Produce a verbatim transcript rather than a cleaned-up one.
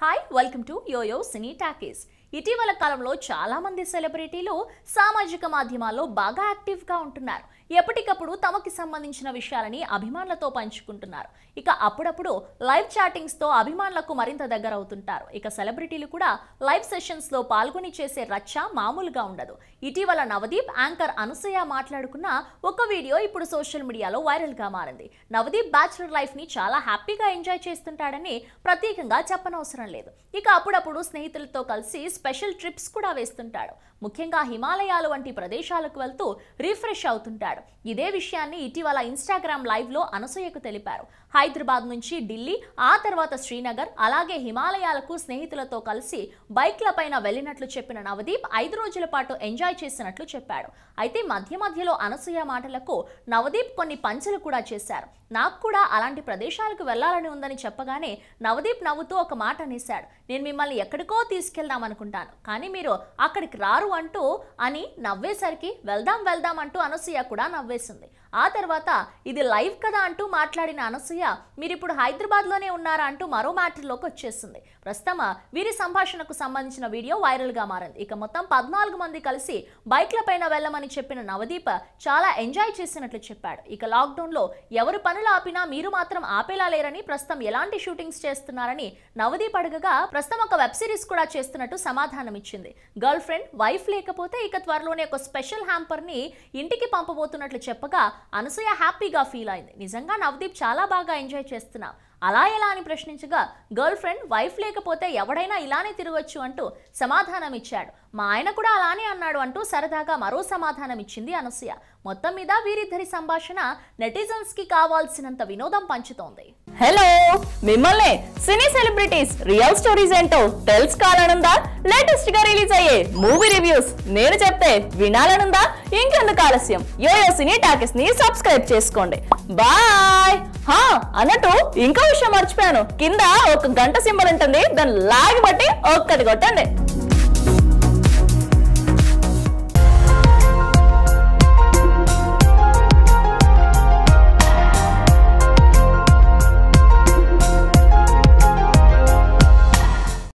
Hi, welcome to YOYO Cine Talkies. ఇటీవల కాలంలో చాలా మంది సెలబ్రిటీలు సామాజిక మాధ్యమాల్లో బాగా యాక్టివ్ గా ఉంటున్నారు. ఎప్పటికప్పుడు తమకి సంబంధించిన విషయాలని అభిమానులతో పంచుకుంటున్నారు. ఇక అప్పుడప్పుడు లైవ్ చాటింగ్స్ తో అభిమానులకు మరింత దగ్గర అవుతుంటారు. ఇక సెలబ్రిటీలు కూడా లైవ్ సెషన్స్ లో పాల్గొని చేసే రచ్చ మామూలుగా ఉండదు. ఇటీవల నవదీప్ యాంకర్ అనసూయ మాట్లాడుకున్న ఒక వీడియో ఇప్పుడు సోషల్ మీడియాలో వైరల్ గా మారింది. నవదీప్ బ్యాచులర్ లైఫ్ ని చాలా హ్యాపీగా ఎంజాయ్ చేస్తుంటాడని ప్రత్యేకంగా చెప్పనవసరం లేదు. ఇక అప్పుడప్పుడు స్నేహితులతో కలిసి స్పెషల్ ట్రిప్స్ కూడా వేస్తుంటాడు. ముఖ్యంగా హిమాలయాలు వంటి ప్రదేశాలకు వెళ్తూ రిఫ్రెష్ అవుతుంటాడు. ఇదే విషయాన్ని ఇటీవల ఇన్స్టాగ్రామ్ లైవ్ లో అనసూయకు తెలిపారు. హైదరాబాద్ నుంచి ఢిల్లీ, ఆ తర్వాత శ్రీనగర్, అలాగే హిమాలయాలకు స్నేహితులతో కలిసి బైక్ల పైన వెళ్ళినట్లు చెప్పిన నవదీప్ ఐదు రోజుల పాటు ఎంజాయ్ చేసినట్లు చెప్పాడు. అయితే మధ్య మధ్యలో అనసూయ మాటలకు నవదీప్ కొన్ని పంచులు కూడా చేశారు. నాకు కూడా అలాంటి ప్రదేశాలకు వెళ్లాలని ఉందని చెప్పగానే నవదీప్ నవ్వుతూ ఒక మాట అనేశాడు. నేను మిమ్మల్ని ఎక్కడికో తీసుకెళ్దాం అనుకుంటాను, కానీ మీరు అక్కడికి రారు అంటూ అని నవ్వేసరికి వెళ్దాం వెళ్దాం అంటూ అనసూయ కూడా నవ్వేసింది. ఆ తర్వాత ఇది లైవ్ కదా అంటూ మాట్లాడిన అనసూయ మీరిప్పుడు హైదరాబాద్ లోనే ఉన్నారా అంటూ మరో మ్యాటర్లోకి వచ్చేసింది. ప్రస్తుతం వీరి సంభాషణకు సంబంధించిన వీడియో వైరల్ గా మారింది. ఇక మొత్తం పద్నాలుగు మంది కలిసి బైక్ల పైన వెళ్ళమని చెప్పిన నవదీప్ చాలా ఎంజాయ్ చేసినట్లు చెప్పాడు. ఇక లాక్డౌన్ లో ఎవరు పనులు ఆపినా మీరు మాత్రం ఆపేలా లేరని, ప్రస్తుతం ఎలాంటి షూటింగ్స్ చేస్తున్నారని నవదీప్ అడగగా ప్రస్తుతం ఒక వెబ్ సిరీస్ కూడా చేస్తున్నట్టు సమాధానం ఇచ్చింది. గర్ల్ ఫ్రెండ్ వైఫ్ లేకపోతే ఇక త్వరలోనే ఒక స్పెషల్ హ్యాంపర్ ని ఇంటికి పంపబోతున్నట్లు చెప్పగా అనసూయ హ్యాపీగా ఫీల్ అయింది. నిజంగా నవదీప్ చాలా బాగా ఎంజాయ్ చేస్తున్నా, అలా ఎలా అని ప్రశ్నించగా గర్ల్ ఫ్రెండ్ వైఫ్ లేకపోతే ఎవడైనా ఇలానే తిరగొచ్చు అంటూ సమాధానం ఇచ్చాడు. మా ఆయన కూడా అలానే అన్నాడు అంటూ సరదాగా మరో సమాధానం ఇచ్చింది అనసూయ. మొత్తం మీద వీరిద్దరి సంభాషణ నెటిజన్స్ కి కావాల్సినంత వినోదం పంచుతోంది. హలో, మిమ్మల్ని సినీ సెలబ్రిటీస్ రియల్ స్టోరీస్ ఏంటో తెలుసుకోవాలనుందా? లేటెస్ట్ గా రిలీజ్ అయ్యే మూవీ రివ్యూస్ నేను చెప్తే వినాలనుందా? ఇంకెందుకు ఆలస్యం, యోయో సినీ టాకీస్ ని సబ్స్క్రైబ్ చేసుకోండి. బాయ్. హా అన్నట్టు ఇంకో విషయం మర్చిపోయాను, కింద ఒక గంట సింబల్ ఉంటుంది, దాన్ని లాగి బట్టి ఒక్కటి కొట్టండి.